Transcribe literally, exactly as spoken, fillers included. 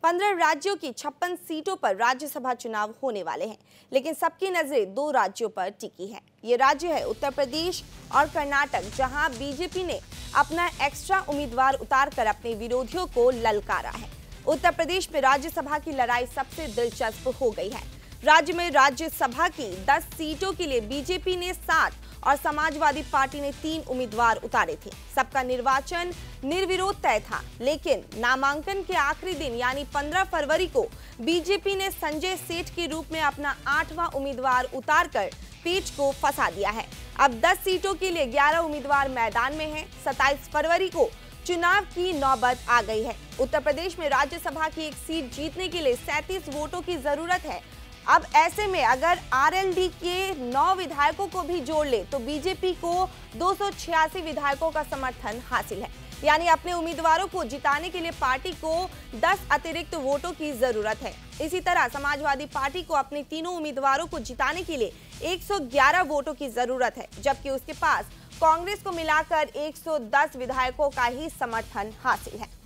पंद्रह राज्यों की छप्पन सीटों पर राज्यसभा चुनाव होने वाले हैं, लेकिन सबकी नजरें दो राज्यों पर टिकी है। ये राज्य है उत्तर प्रदेश और कर्नाटक, जहां बीजेपी ने अपना एक्स्ट्रा उम्मीदवार उतारकर अपने विरोधियों को ललकारा है। उत्तर प्रदेश में राज्यसभा की लड़ाई सबसे दिलचस्प हो गई है। राज्य में राज्यसभा की दस सीटों के लिए बीजेपी ने सात और समाजवादी पार्टी ने तीन उम्मीदवार उतारे थे। सबका निर्वाचन निर्विरोध तय था, लेकिन नामांकन के आखिरी दिन यानी पंद्रह फरवरी को बीजेपी ने संजय सेठ के रूप में अपना आठवां उम्मीदवार उतारकर पेच को फंसा दिया है। अब दस सीटों के लिए ग्यारह उम्मीदवार मैदान में हैं। सत्ताईस फरवरी को चुनाव की नौबत आ गई है। उत्तर प्रदेश में राज्यसभा की एक सीट जीतने के लिए सैंतीस वोटों की जरूरत है। अब ऐसे में अगर आरएलडी के नौ विधायकों को भी जोड़ ले तो बीजेपी को दो सौ छियासी विधायकों का समर्थन हासिल है। यानी अपने उम्मीदवारों को जिताने के लिए पार्टी को दस अतिरिक्त वोटों की जरूरत है। इसी तरह समाजवादी पार्टी को अपने तीनों उम्मीदवारों को जिताने के लिए एक सौ ग्यारह वोटों की जरूरत है, जबकि उसके पास कांग्रेस को मिलाकर एक सौ दस विधायकों का ही समर्थन हासिल है।